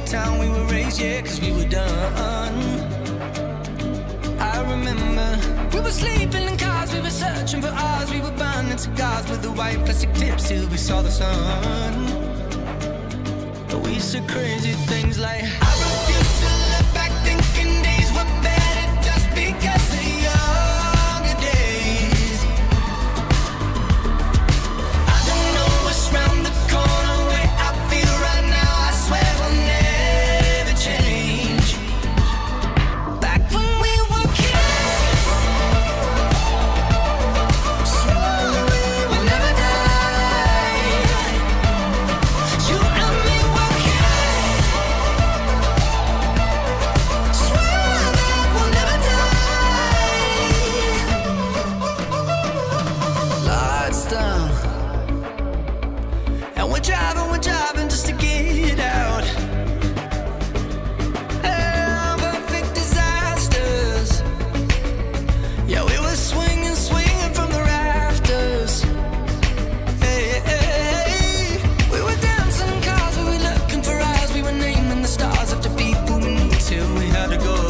town we were raised, yeah, cause we were done. I remember we were sleeping in cars, we were searching for ours, we were burning cigars with the white plastic tips till we saw the sun. But we said crazy things like, I refuse to look back thinking days were better just because of younger days. I don't know what's round the corner, way I feel right now, I swear will never change. Back when we were kids, swore we will never die. You and me were kids, swore that we'll never die. Lights down, and we're driving just to get out. Perfect disasters. Yeah, we were swinging from the rafters. Hey, hey, hey. We were dancing in cars, we were looking for eyes, we were naming the stars after people we knew till we had to go.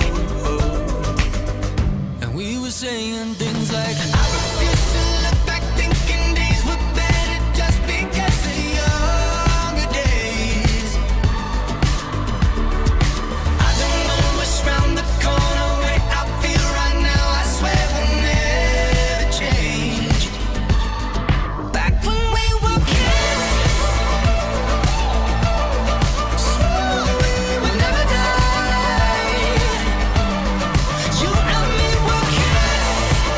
And we were saying things like, I refuse to look back thinking days were better just because of younger days. I don't know what's round the corner, way I feel right now, I swear will never change. Back when we were kids, swore we will never die. You and me were kids,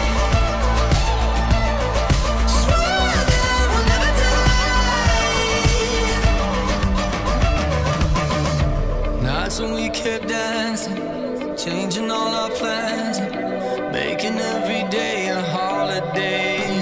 swore that we'll never die. Nights when we kept dancing, changing all our plans, making every day a holiday.